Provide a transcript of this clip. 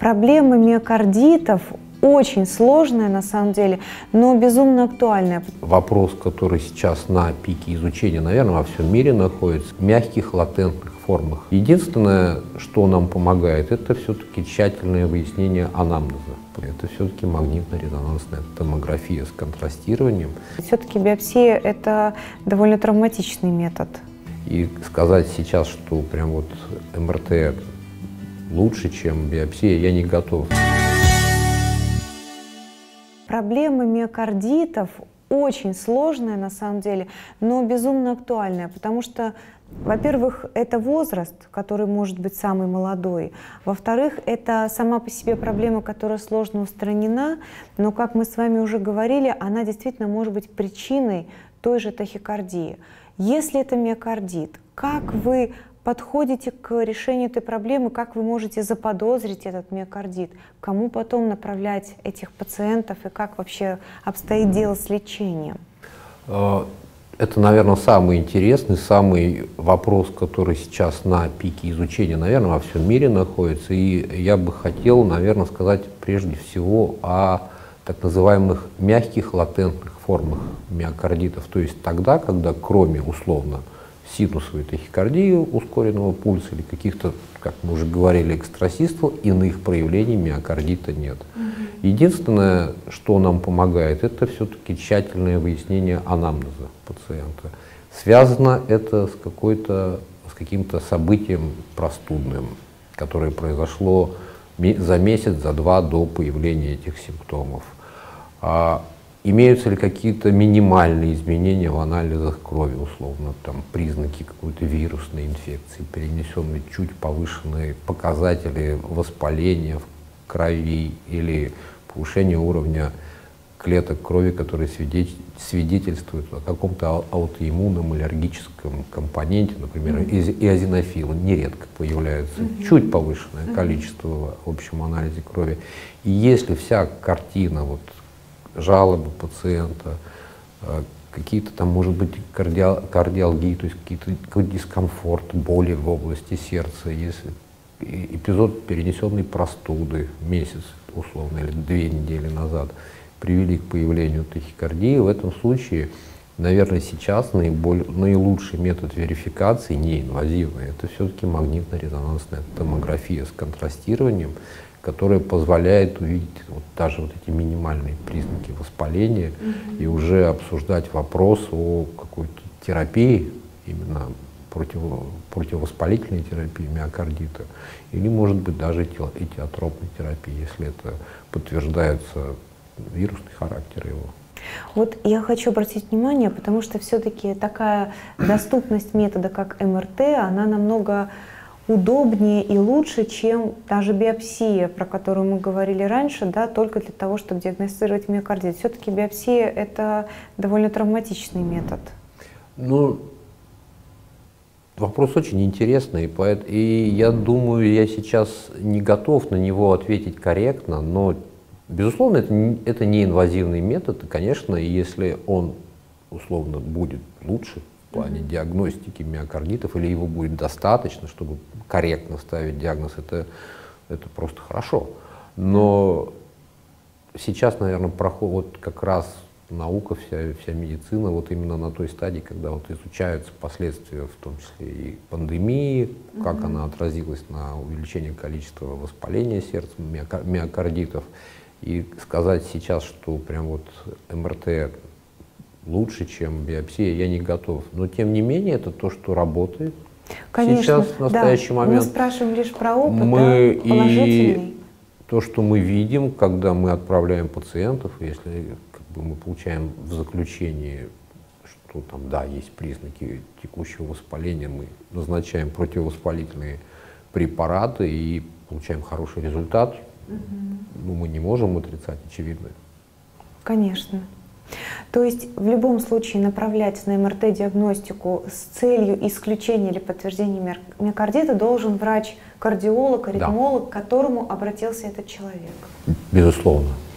Проблема миокардитов очень сложная на самом деле, но безумно актуальная. Вопрос, который сейчас на пике изучения, наверное, во всем мире находится, в мягких латентных формах. Единственное, что нам помогает, это все-таки тщательное выяснение анамнеза. Это все-таки магнитно-резонансная томография с контрастированием. Все-таки биопсия – это довольно травматичный метод. И сказать сейчас, что прям вот МРТ лучше, чем биопсия, я не готов. Проблема миокардитов очень сложная на самом деле, но безумно актуальная, потому что, во-первых, это возраст, который может быть самый молодой. Во-вторых, это сама по себе проблема, которая сложно устранена, но, как мы с вами уже говорили, она действительно может быть причиной той же тахикардии. Если это миокардит, как вы подходите к решению этой проблемы, как вы можете заподозрить этот миокардит, кому потом направлять этих пациентов и как вообще обстоит дело с лечением? Это, наверное, самый интересный, самый вопрос, который сейчас на пике изучения, наверное, во всем мире находится. И я бы хотел, наверное, сказать прежде всего о так называемых мягких латентных формах миокардитов. То есть тогда, когда кроме условно синусовой тахикардии, ускоренного пульса или каких-то, как мы уже говорили, экстрасистол, иных проявлений миокардита нет. Единственное, что нам помогает, это все-таки тщательное выяснение анамнеза пациента. Связано это с каким-то событием простудным, которое произошло за месяц, за два до появления этих симптомов. Имеются ли какие-то минимальные изменения в анализах крови, условно, там признаки какой-то вирусной инфекции, перенесенные чуть повышенные показатели воспаления в крови или повышение уровня клеток крови, которые свидетельствуют о каком-то аутоиммунном аллергическом компоненте, например, эозинофилы нередко появляются, чуть повышенное количество в общем анализе крови. И если вся картина, вот, жалобы пациента, какие-то там, может быть, кардиалгии, то есть какой-то дискомфорт, боли в области сердца, если эпизод перенесенной простуды месяц, условно, или 2 недели назад привели к появлению тахикардии, в этом случае, наверное, сейчас наилучший метод верификации, неинвазивный, это все-таки магнитно-резонансная томография с контрастированием, которая позволяет увидеть вот даже вот эти минимальные признаки воспаления и уже обсуждать вопрос о какой-то терапии, именно противовоспалительной терапии миокардита, или, может быть, даже этиотропной терапии, если это подтверждается вирусный характер его. Вот я хочу обратить внимание, потому что все-таки такая доступность метода, как МРТ, она намного удобнее и лучше, чем даже биопсия, про которую мы говорили раньше, да, только для того, чтобы диагностировать миокардит. Все-таки биопсия – это довольно травматичный метод. Ну, вопрос очень интересный, и я думаю, я сейчас не готов на него ответить корректно, но, безусловно, это неинвазивный метод, и, конечно, если он, условно, будет лучше в плане диагностики миокардитов, или его будет достаточно, чтобы корректно ставить диагноз, это просто хорошо. Но сейчас, наверное, вот как раз наука, вся медицина вот именно на той стадии, когда вот изучаются последствия, в том числе и пандемии, как она отразилась на увеличении количества воспаления сердца, миокардитов. И сказать сейчас, что прям вот МРТ лучше, чем биопсия, я не готов. Но тем не менее, это то, что работает. Конечно, сейчас, в настоящий момент. Мы спрашиваем лишь про опыт, положительный. И то, что мы видим, когда мы отправляем пациентов, если мы получаем в заключении, что там, да, есть признаки текущего воспаления, мы назначаем противовоспалительные препараты и получаем хороший результат, ну, мы не можем отрицать очевидное. Конечно. То есть в любом случае направлять на МРТ-диагностику с целью исключения или подтверждения миокардита должен врач-кардиолог, аритмолог, к которому обратился этот человек. Безусловно.